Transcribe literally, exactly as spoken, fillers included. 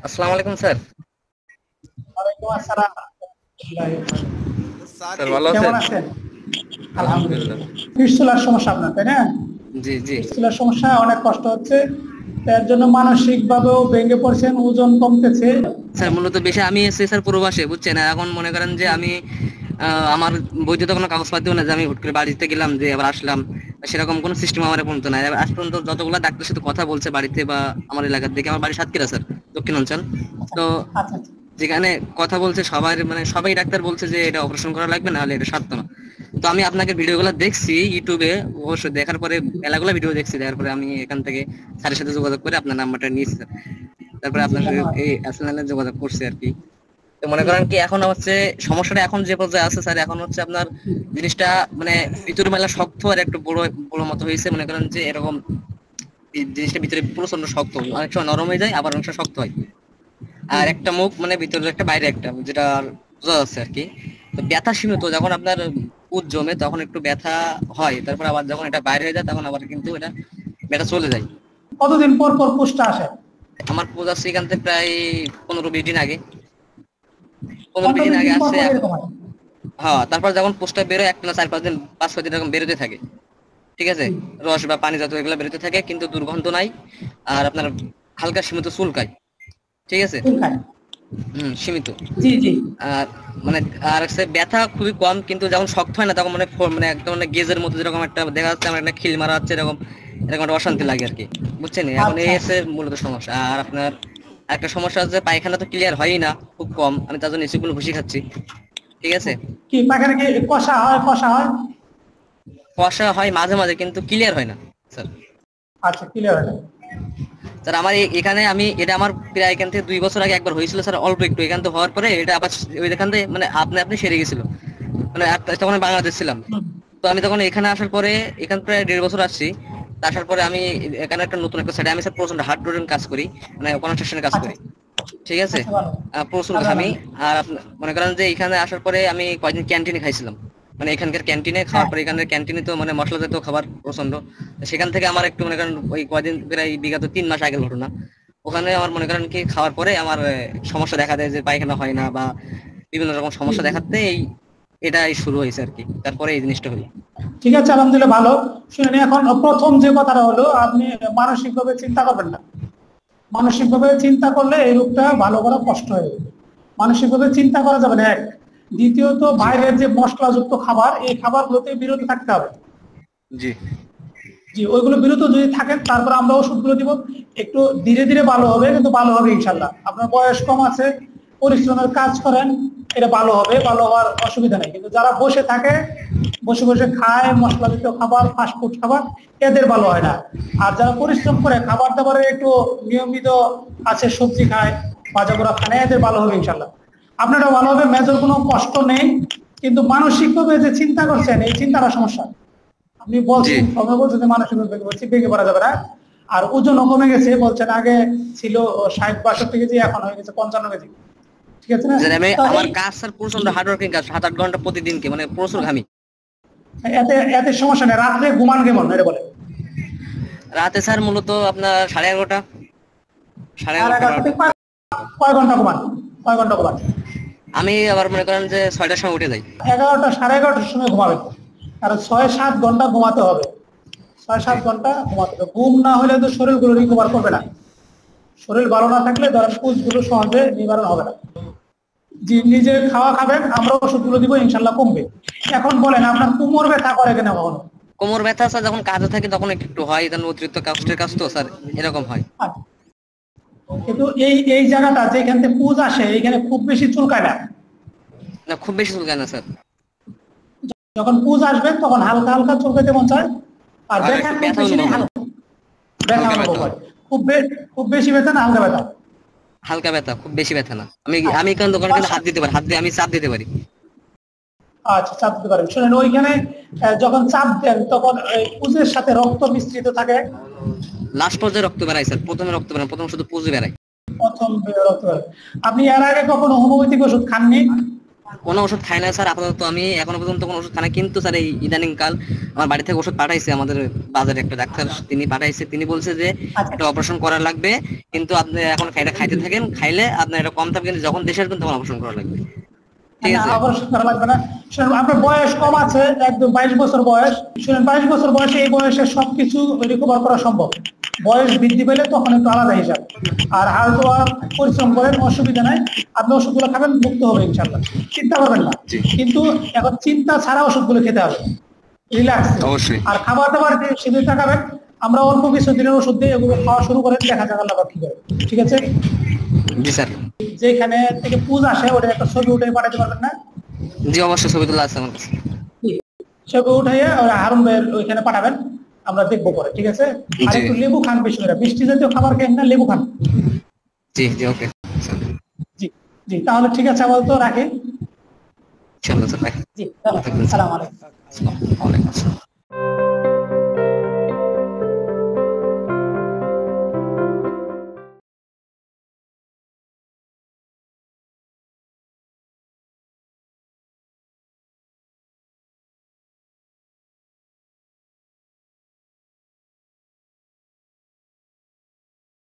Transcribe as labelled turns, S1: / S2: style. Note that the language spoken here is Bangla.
S1: আসসালামু আলাইকুম স্যার।
S2: ওয়ালাইকুম আসসালাম।
S1: স্যার ভালো
S2: কেমন
S1: আছেন?
S2: আছেন?
S1: আলহামদুলিল্লাহ।
S2: ফিস্টুলার সমস্যা আপনার, তাই না?
S1: জি জি
S2: ফিস্টুলার সমস্যা, অনেক কষ্ট হচ্ছে। এর জন্য মানসিক ভাবেও ভেঙে পড়ছেন, ওজন কমতেছে।
S1: স্যার মূলত বেশি আমি এসেছি স্যার প্রবাসে, বুঝছেন। এখন মনে করেন যে আমি আহ, আমার বৈধতা কোনো কাগজপাতিও না যে আমি হুট করে বাড়িতে গেলাম যে আবার আসলাম, সেরকম কোনো সিস্টেম আমার পর্যন্ত নাই। আজ পর্যন্ত যতগুলো ডাক্তারের সাথে কথা বলছে বাড়িতে বা আমার এলাকার দিকে, আমার বাড়ি সাতক্ষীরা স্যার, দক্ষিণ অঞ্চল।
S2: আচ্ছা
S1: তো
S2: আচ্ছা আচ্ছা।
S1: যেখানে কথা বলছে সবাই, মানে সবাই ডাক্তার বলছে যে এটা অপারেশন করা লাগবে, না হলে এটা সারতো না। তো আমি আপনাকে ভিডিওগুলো দেখছি ইউটিউবে, অবশ্যই দেখার পরে মেলাগুলো ভিডিও দেখছি, দেখার পরে আমি এখান থেকে স্যারের সাথে যোগাযোগ করে আপনার নাম্বারটা নিয়েছি স্যার। তারপরে
S2: জি,
S1: আপনার সাথে
S2: ধন্যবাদ।
S1: এই আসলে যোগাযোগ করছি আর কি। তো মনে করেন কি এখন হচ্ছে সমস্যাটা এখন যে পর্যায়ে আছে স্যার, এখন হচ্ছে আপনার জিনিসটা মানে ভিতরে মেলা শক্ত আর একটু বড় বড় মতো হয়েছে। মনে করেন যে এরকম এই জিনিসটা ভিতরে প্রচন্ড শক্ত, অনেক সময় নরম হয়ে যায় আবার অনেক সময় শক্ত হয়। আর একটা মুখ মানে ভিতরে একটা বাইরে একটা, যেটা বোঝা যাচ্ছে আর কি। তো ব্যথা সীমিত, যখন আপনার পুজ জমে তখন একটু ব্যথা হয়, তারপর আবার যখন এটা বাইরে হয়ে যায় তখন আবার কিন্তু এটা ব্যথা চলে যায়।
S2: কতদিন পর পর পুষটা আসে?
S1: আমার পুজ আসছে এখান থেকে প্রায় পনেরো বিশ দিন আগে, পনেরো বিশ
S2: পনেরো
S1: দিন
S2: বিশ
S1: আগে
S2: দিন পর
S1: আসছে
S2: পর
S1: এখন।
S2: এরকম হয়?
S1: হ্যাঁ, তারপর যখন পোস্টটা বেরোয় একটা না চার পাঁচ দিন পাঁচ ছয় দিন এরকম বেরোতে থাকে, ঠিক আছে।
S2: হুম।
S1: রস বা পানি জাতীয় এগুলো বেরোতে থাকে, কিন্তু দুর্গন্ধ নাই। আর আপনার হালকা সীমিত চুলকায়, ঠিক আছে।
S2: চুল খায়?
S1: হম, সীমিত।
S2: জি জি।
S1: আর মানে আর হচ্ছে ব্যথা খুবই কম, কিন্তু যখন শক্ত হয় না তখন মানে ফ- মানে একদম মানে গেজের মতো যেরকম একটা দেখা যাচ্ছে আমার একটা খিল মারা হচ্ছে, এরকম এরকম একটা অশান্তি লাগে আর কি, বুঝছেন। এখন এই
S2: আচ্ছা
S1: হচ্ছে মূলত সমস্যা। আর আপনার একটা সমস্যা হচ্ছে পায়খানা তো ক্লিয়ার হয়ই না, খুব কম। আমি তার জন্য এসিগুলো ভুসি খাচ্ছি, ঠিক আছে।
S2: কি পায়খানা কি কষা হয়? কষা হয়?
S1: কষা হয় মাঝে মাঝে, কিন্তু ক্লিয়ার হয় না স্যার।
S2: আচ্ছা, ক্লিয়ার হয়।
S1: স্যার আমার এ- এখানে আমি এটা আমার প্রায় এখান থেকে দুই বছর আগে একবার হয়েছিল স্যার, অল্প একটু। এখান থেকে হওয়ার পরে এটা আবার ওই এখান থেকে মানে আপনি আপনি সেরে গেছিল, মানে আপ- তখন আমি বাংলাদেশ ছিলাম।
S2: হুম।
S1: তো আমি তখন এখানে আসার পরে, এখান প্রায় দেড় বছর আসছি। তা আসার পরে আমি এখানে একটা নতুন একটা সাইডে আমি স্যার প্রচন্ড হার্ড রোডের কাজ করি, মানে কনস্ট্রাকশনের কাজ
S2: আচ্ছা
S1: করি, ঠিক আছে।
S2: আচ্ছা, ভালো।
S1: আহ, প্রচুর
S2: ভালো
S1: ঘামি।
S2: ভালো।
S1: আর আপনি মনে করেন যে এখানে আসার পরে আমি কয়েকদিন ক্যান্টিনে খাইছিলাম, মানে এখানকার ক্যান্টিনে খাওয়ার
S2: হ্যাঁ।
S1: পরে, এখানের ক্যান্টিনে তো মানে মশলা জাতীয় খাবার প্রচন্ড। সেখান থেকে আমার একটু মনে করেন ওই কয়েকদিন প্রায় বিগত তিন মাস আগের ঘটনা, ওখানে আমার মনে করেন কি খাওয়ার পরে আমার আহ, সমস্যা দেখা দেয় যে পায়খানা হয় না বা বিভিন্ন রকম
S2: জি
S1: সমস্যা
S2: জি।
S1: দেখাতে এই এটাই শুরু হয়েছে আর কি, তারপরে এই জিনিসটা হলো।
S2: ঠিক আছে, আলহামদুলিল্লাহ, ভালো। শুনেন, এখন প্রথম যে কথাটা হলো, আপনি মানসিক ভাবে চিন্তা করবেন না। মানসিক ভাবে চিন্তা করলে এই রোগটা ভালো করা কষ্ট হয়ে যাবে। মানসিক ভাবে চিন্তা করা যাবে না, এক। দ্বিতীয়ত,
S1: জি
S2: বাইরের যে মশলাযুক্ত খাবার, এই খাবারগুলোতে বিরত থাকতে হবে।
S1: জি
S2: জি, ওইগুলো বিরত যদি থাকেন, তারপর আমরা ওষুধগুলো দিব। একটু ধীরে ধীরে ভালো হবে, কিন্তু ভালো হবে ইনশাল্লাহ। আপনার বয়স কম আছে, পরিশ্রমের কাজ করেন, এটা ভালো হবে, ভালো হওয়ার অসুবিধা নেই। কিন্তু যারা বসে থাকে, বসে বসে খায় মশলাযুক্ত খাবার, ফাস্টফুড খাবার, এদের ভালো হয় না। আর যারা পরিশ্রম করে, খাবার দাবারে একটু নিয়মিত আছে, সবজি খায়, ভাজা পোড়া খায়, এদের ভালো হবে ইনশাল্লাহ। আপনারও ভালো হবে, মেজর কোনো কষ্ট নেই। কিন্তু মানসিক ভাবে যে চিন্তা করছেন, এই চিন্তাটা সমস্যা। আপনি
S1: জি
S2: বলছেন, সময় বলছেন যে মানসিক ভাবে ভেঙে পড়ছি, ভেঙে পড়া যাবে না। আর ওজনও কমে গেছে বলছেন, আগে ছিল ষাট বাষট্টি কেজি, এখন হয়ে গেছে পঞ্চান্ন কেজি। ঠিক আছে না?
S1: যে আমি
S2: তা
S1: আমার
S2: এই
S1: কাজ স্যার প্রচন্ড হার্ড ওয়ার্কিং কাজ, সাত আট ঘন্টা প্রতিদিনকে, মানে প্রচুর ঘামি।
S2: এতে এতে সমস্যা নেই। রাত্রে ঘুমান কেমন, এটা বলে?
S1: রাতে স্যার মূলত আপনার সাড়ে এগারোটা সাড়ে
S2: আর
S1: এগারোটা
S2: এগারোটা
S1: বারোটা।
S2: থেকে কয় কয় ঘন্টা ঘুমান? কয় ঘন্টা ঘুমান?
S1: আমি আবার মনে করেন যে ছয়টার সময় উঠে যাই।
S2: এগারোটা সাড়ে এগারোটার সময় ঘুমাবেন। কারণ ছয় সাত ঘন্টা ঘুমাতে হবে। ছয়
S1: জি
S2: সাত ঘন্টা ঘুমাতে হবে। ঘুম না হলে তো শরীরগুলো রিকভার করবে না। শরীর ভালো না থাকলে ধরেন পুজগুলো সহজে নিবারণ হবে না। জি, নিজে খাওয়া খাবেন, আমরা ওষুধগুলো দিব, ইনশাল্লাহ কমবে। এখন বলেন, আপনার কোমর ব্যথা করে কিনা কখনো?
S1: কোমর ব্যথা স্যার যখন কাজে থাকি তখন একটু একটু হয়, কারণ অতিরিক্ত কষ্টের কাজ তো স্যার, এরকম হয়।
S2: আচ্ছা, কিন্তু এই এই জায়গাটা যেখান থেকে পুজ আসে, এখানে খুব বেশি চুলকায় না।
S1: না, খুব বেশি চুলকায় না স্যার।
S2: যখন পুজ আসবে তখন হালকা হালকা চুলকাইতে মন চায়। আর
S1: আর
S2: ব্যথা
S1: একটু
S2: খুব
S1: ব্যথা
S2: বেশি নেই,
S1: অনুভব হয়,
S2: হালকা ব্যথা
S1: হালকা
S2: অনুভব
S1: ব্যথা হয়।
S2: হয়। খুব বে- খুব বেশি ব্যথা না, হালকা ব্যথা?
S1: হালকা ব্যথা, খুব বেশি ব্যথা না। আমি
S2: আচ্ছা।
S1: আমি কারণ দোকানে কিন্তু
S2: কষা-
S1: হাত দিতে পারি, হাত দিয়ে আমি চাপ দিতে পারি।
S2: আচ্ছা, চাপ দিতে পারেন। শুনেন, ওইখানে আহ, যখন চাপ দেন তখন এই পুজের সাথে রক্ত মিশ্রিত থাকে।
S1: লাস্ট পর্যায়ে রক্ত বেড়ায় স্যার, প্রথমে রক্ত বেড়ায়, প্রথম শুধু পুজো বেড়ায়।
S2: প্রথম রক্ত বের। আপনি এর আগে কখনো হোমিওপ্যাথিক ওষুধ খাননি?
S1: কোনো ওষুধ খাই না স্যার আপাতত, আমি এখনো পর্যন্ত কোনো ওষুধ খাই না, কিন্তু স্যার এই ইদানিং কাল আমার বাড়ি থেকে ওষুধ পাঠাইছে আমাদের বাজারে একটা ডাক্তার, তিনি পাঠাইছে, তিনি বলছে যে
S2: আচ্ছা
S1: একটা অপারেশন করা লাগবে, কিন্তু আপনি এখন এটা খাইতে থাকেন, খাইলে আপনার এটা কম থাকবে, কিন্তু যখন দেশে আসবেন তখন অপারেশন করা লাগবে। ঠিক
S2: না
S1: আছে
S2: অপারেশন করা লাগবে না। শুনুন, আপনার বয়স কম আছে, একদম বাইশ বছর বয়স। শুনুন, বাইশ বছর বয়সে এই বয়সে সবকিছু রিকভার করা সম্ভব। বয়স বৃদ্ধি পেলে তখন একটু আলাদা হিসাব। আর হাড় দেওয়া পরিশ্রম করেন, অসুবিধা নাই, আপনি ওষুধগুলো খাবেন, মুক্ত হবে ইনশাল্লাহ, চিন্তা করবেন না।
S1: জি
S2: কিন্তু এখন চিন্তা ছাড়া ওষুধগুলো খেতে হবে, রিল্যাক্স।
S1: অবশ্যই।
S2: আর খাবার দাবার সেদিন তাকাবেন, আমরা অল্প কিছু দিনের ওষুধ দিয়ে এগুলো খাওয়া শুরু করেন, দেখা যাক আল্লাহ পাক কি করে। ঠিক আছে?
S1: জি স্যার।
S2: যেখানে থেকে পুজ আসে ওটা একটা ছবি উঠে পাঠাতে পারবেন না?
S1: জি অবশ্যই, ছবি তোলা আছে আমার কাছে।
S2: ছবি উঠাইয়া ওই হারুন ভাইয়ের ওইখানে পাঠাবেন, আমরা দেখবো পরে। ঠিক আছে? আর
S1: জি
S2: একটু লেবু খান বেশি করে, মিষ্টি জাতীয় খাবার খেন না, লেবু খান।
S1: জি জি ওকে
S2: জি জি, তাহলে ঠিক আছে, আপাতত রাখি।
S1: ইনশাআল্লাহ স্যার।
S2: জি, আসসালামু আলাইকুম।
S1: ওয়ালাইকুম আসসালাম।